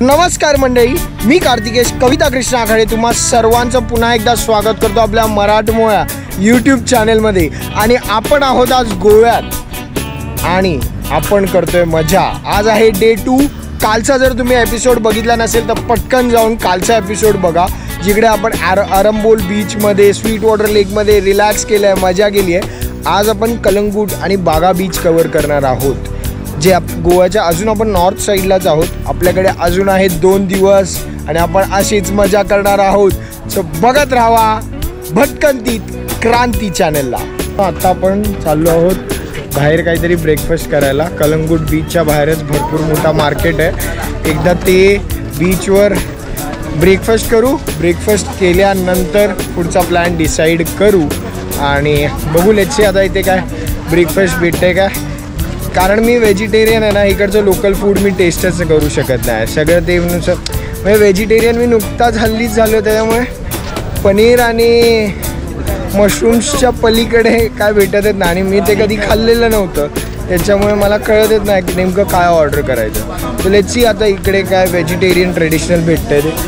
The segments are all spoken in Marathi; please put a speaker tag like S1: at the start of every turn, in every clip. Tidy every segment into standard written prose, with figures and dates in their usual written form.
S1: नमस्कार मंडळी, मी कार्तिकेश कविता कृष्ण आखाडे तुम्हा सर्वांचं पुन्हा एकदा स्वागत करतो आपल्या मराठमोळ्या यूट्यूब चॅनलमध्ये। आणि आपण आहोत आज गोव्यात आणि आपण करतोय मजा। आज आहे डे 2। कालचा जर तुम्ही एपिसोड बघितला नसेल तर पटकन जाऊन कालचा एपिसोड बघा, जिकडे आपण अरंबोल बीचमध्ये स्वीट वॉटर लेकमध्ये रिलॅक्स केलं आहे, मजा केली आहे। आज आपण कलंगूट आणि बागा बीच कव्हर करणार आहोत, जे गोव्याच्या अजून आपण नॉर्थ साईडलाच आहोत। आपल्याकडे अजून आहेत 2 दिवस आणि आपण अशीच मजा करणार आहोत। सो बघत राहा भटकंतीत क्रांती चॅनलला। आता आपण चाललो आहोत बाहेर काहीतरी ब्रेकफास्ट करायला। कलंगूट बीचच्या बाहेरच भरपूर मोठा मार्केट आहे। एकदा ते बीचवर ब्रेकफास्ट करू, ब्रेकफास्ट केल्यानंतर पुढचा प्लॅन डिसाईड करू आणि बघू लेट्स आता इथे काय ब्रेकफास्ट भेटते काय, कारण मी व्हेजिटेरियन आहे ना, इकडचं लोकल फूड मी टेस्टच करू शकत नाही। सगळं ते म्हणजे व्हेजिटेरियन मी नुकताच हल्लीच झालो, त्याच्यामुळे पनीर आणि मशरूम्सच्या पलीकडे काय भेटतच नाही आणि मी ते कधी खाल्लेलं नव्हतं, त्याच्यामुळे मला कळतच नाही की नेमकं काय ऑर्डर करायचं। तर लेट्स सी आता इकडे काय व्हेजिटेरियन ट्रेडिशनल भेटतं ते।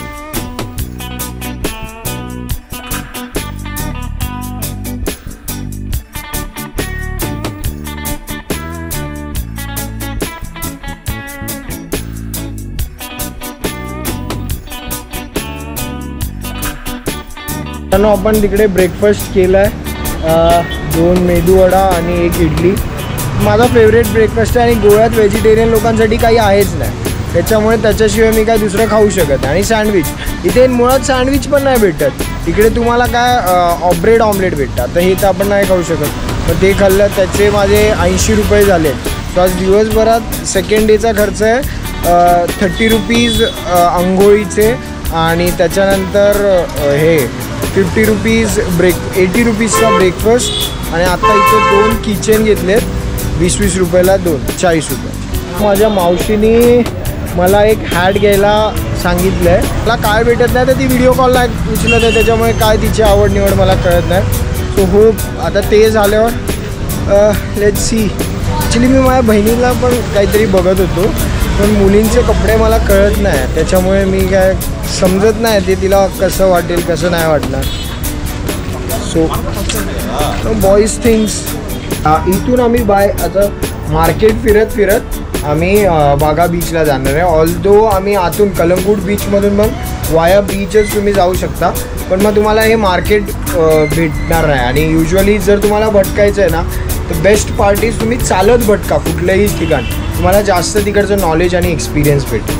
S1: आपण तिकडे ब्रेकफास्ट केला आहे, 2 मेदूवडा आणि 1 इडली। माझा फेवरेट ब्रेकफास्ट आहे आणि गोव्यात व्हेजिटेरियन लोकांसाठी काही आहेच नाही, त्याच्यामुळे त्याच्याशिवाय मी काय दुसरं खाऊ शकत नाही। आणि सँडविच इथे मुळात सँडविच पण नाही भेटत, इकडे तुम्हाला काय ब्रेड ऑमलेट भेटतात, तर हे तर आपण नाही खाऊ शकत। तर ते खाल्लं, त्याचे माझे 80 रुपये झाले। सो आज दिवसभरात सेकंड डेचा खर्च आहे 30 रुपीज अंघोळीचे, आणि त्याच्यानंतर हे 50 रुपीज 80 रुपीजचा ब्रेकफास्ट। आणि आता इथे 2 किचन घेतलेत 20-20 रुपयाला 2, 40 रुपये। माझ्या मावशीने मला एक हॅट घ्यायला सांगितलं आहे, मला काय भेटत नाही तर ती व्हिडिओ कॉलला उचलत आहे, त्याच्यामुळे काय तिची आवड निवड मला कळत नाही। सो हो आता ते झाल्यावर लेट्स सी। ॲक्च्युली मी माझ्या बहिणीला पण काहीतरी बघत होतो, पण मुलींचे कपडे मला कळत नाही, त्याच्यामुळे मी काय समजत नाही ते तिला कसं वाटेल कसं नाही वाटणार। So boys things. इथून आम्ही आता मार्केट फिरत आम्ही बागा बीचला जाणार आहे। ऑल्दो आम्ही आतून कलंगूट बीचमधून मग वाया बीचच तुम्ही जाऊ शकता, पण मग तुम्हाला हे मार्केट भेटणार नाही। आणि युजली जर तुम्हाला भटकायचं आहे ना, तर बेस्ट पार्ट इज तुम्ही चालत भटका कुठल्याही ठिकाण, तुम्हाला जास्त तिकडचं नॉलेज आणि एक्सपिरियन्स भेटेल।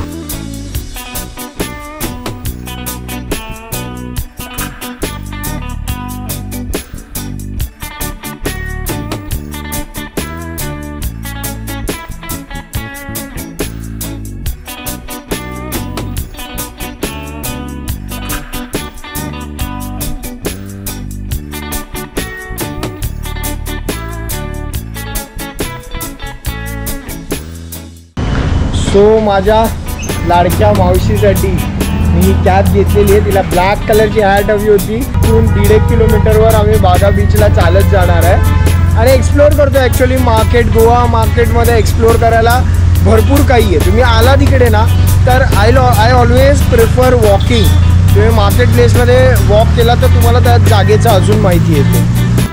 S1: सो माझ्या लाडक्या मावशीसाठी मी ही कॅप घेतलेली आहे, तिला ब्लॅक कलरची हॅट हवी होती। तिथून 1.5 किलोमीटरवर आम्ही बागा बीचला चालत जाणार आहे आणि एक्सप्लोअर करतो। ॲक्च्युली गोवा मार्केटमध्ये एक्सप्लोअर करायला भरपूर काही आहे। तुम्ही आला तिकडे ना, तर आय ऑलवेज प्रिफर वॉकिंग। तुम्ही मार्केट प्लेसमध्ये वॉक केला तर तुम्हाला त्या जागेचं अजून माहिती येते।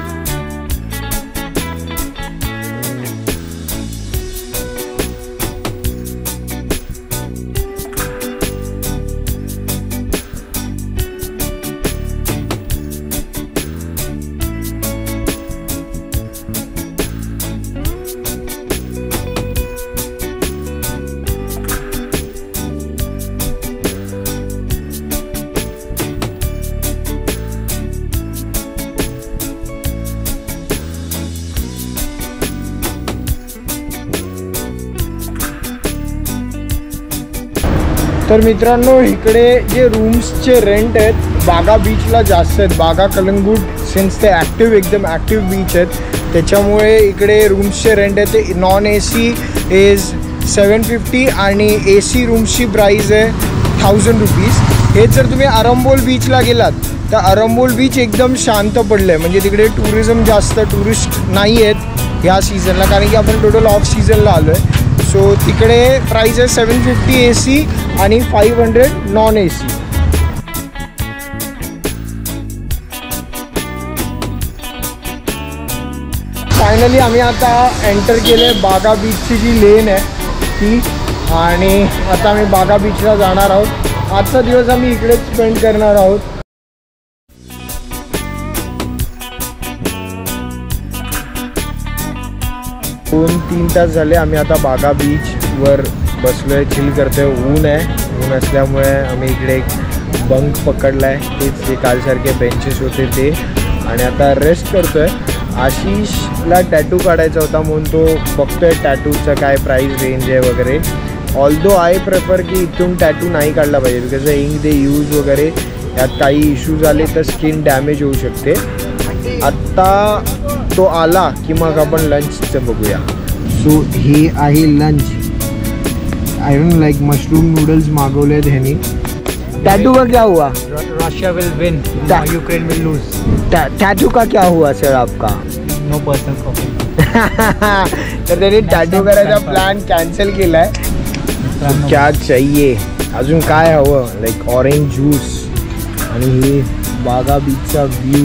S1: तर मित्रांनो, इकडे जे रूम्सचे रेंट आहेत बागा बीचला जास्त आहेत। बागा कलंगूट सिन्स ते एकदम ॲक्टिव्ह बीच आहेत, त्याच्यामुळे इकडे रूम्सचे रेंट आहे ते नॉन AC इज 750 आणि AC रूम्सची प्राईस आहे 1000 रुपीज। हे जर तुम्ही अरंबोल बीचला गेलात तर अरंबोल बीच एकदम शांत पडलं आहे, म्हणजे तिकडे टुरिस्ट नाही आहेत ह्या सीझनला, कारण की आपण टोटल ऑफ सीझनला आलो आहे। सो तिकडे प्राईस आहे 750 AC आणि 500 नॉन AC. फायनली आम्ही आता एंटर केले बागा बीचची जी लेन आहे ती, आणि आता आम्ही बागा बीचला जाणार आहोत. आजचा दिवस आम्ही इकडेच स्पेंड करणार आहोत. दोन 3 तास झाले आम्ही आता बागा बीचवर बसलोय, चिल करतोय. ऊन आहे, ऊन असल्यामुळे आम्ही इकडे एक बंक पकडला आहे, तेच जे कालसारखे बेंचेस होते ते, आणि आता रेस्ट करतोय. आशिषला टॅटू काढायचा होता म्हणून तो बघतोय टॅटूचं काय प्राईस रेंज आहे वगैरे. ऑल्दो आय प्रेफर की इथून टॅटू नाही काढला पाहिजे, बिकॉज इंक दे यूज वगैरे यात काही इश्यूज आले तर स्किन डॅमेज होऊ शकते. आत्ता तो आला की मग आपण लंचचं बघूया. सो हे आहे lunch. I don't like mushroom noodles मागवले आहेत ह्यानी. टैटू का क्या हुआ?
S2: Russia will win, Ukraine will lose.
S1: Tattoo का क्या हुआ सर आपका?
S2: No personal coffee.
S1: तर त्यांनी टॅटू करायचा प्लॅन कॅन्सल केलाय. क्या चाहिए अजून काय हवं? लाईक ऑरेंज ज्यूस आणि हे बागा बीचचा व्ह्यू.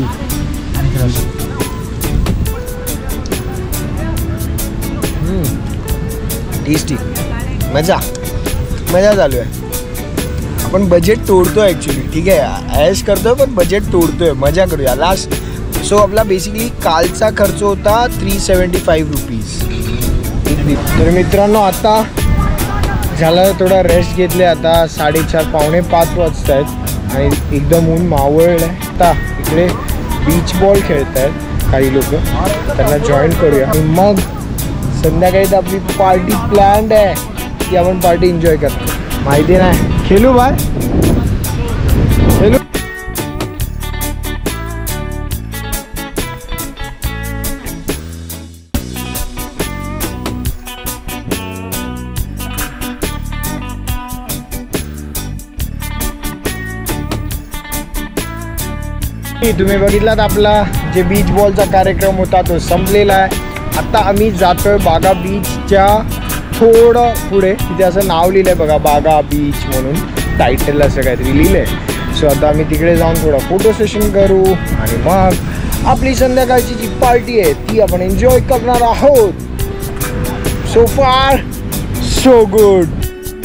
S1: टेस्टी, मजा चालू आहे. आपण बजेट तोडतोय ॲक्च्युली, ठीक आहे, ऐश करतोय पण बजेट तोडतोय, मजा करूया लास्ट. सो आपला बेसिकली कालचा खर्च होता 375 रुपीज. तर मित्रांनो आता झालं थोडा रेस्ट घेतले. आता 4:30 पावणे 5 वाजत आहेत आणि एकदम ऊन मावळलं आहे. आता इकडे बीच बॉल खेळत आहेत काही लोक, त्यांना जॉईन करूया. आणि मग संध्याकाळी तर आपली पार्टी प्लॅन्ड आहे की आपण पार्टी एन्जॉय करतो. माहिती नाही, खेळू बाय, खेळू. तुम्ही बघितलात आपला जे बीच बॉलचा कार्यक्रम होता तो संपलेला आहे. आता आम्ही जातोय बागा बीचच्या थोडं पुढे. तिथे असं नाव लिहिलं आहे बघा, बागा बीच म्हणून टायटल असं काहीतरी लिहिलं आहे. सो आता आम्ही तिकडे जाऊन थोडा फोटो सेशन करू आणि मग आपली संध्याकाळची जी पार्टी आहे ती आपण एन्जॉय करणार आहोत. So far so good.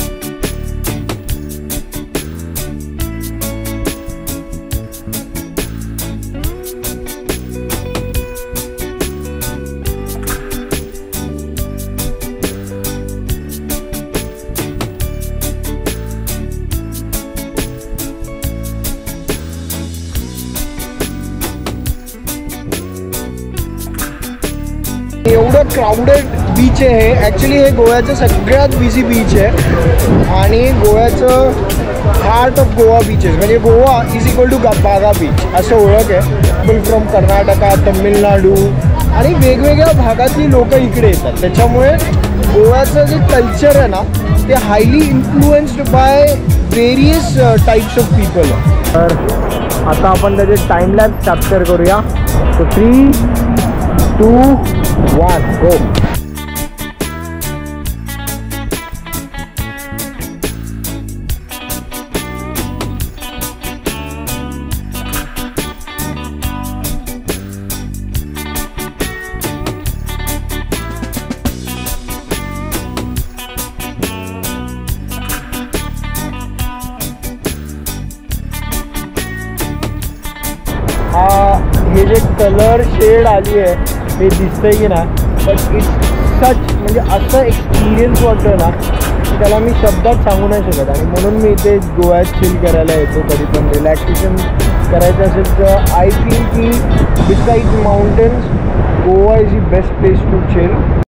S1: एवढं क्राऊडेड बीच आहे हे. ॲक्च्युली हे गोव्याचं सगळ्यात बिझी बीच आहे आणि गोव्याचं हार्ट ऑफ गोवा बीचेस, म्हणजे Goa is equal to Baga beach असं ओळख आहे. पीपल फ्रॉम कर्नाटका, तमिळनाडू आणि वेगवेगळ्या भागातली लोक इकडे येतात. त्याच्यामुळे गोव्याचं जे कल्चर आहे ना ते highly influenced by various types of people. तर आता आपण त्याचे टाईमलॅप्स कॅप्चर करूया. सो 3, 2, 1 गो. हे जे कलर शेड आली आहे हे दिसतंय की ना, बट इट्स सच, म्हणजे असं एक्सपिरियन्स वाटतं ना की त्याला मी शब्दात सांगू नाही शकत. आणि म्हणून मी इथे गोव्यात चिल करायला येतो. कधी पण रिलॅक्सेशन करायचं असेल तर आय फील की besides mountains Goa is the best place to chill.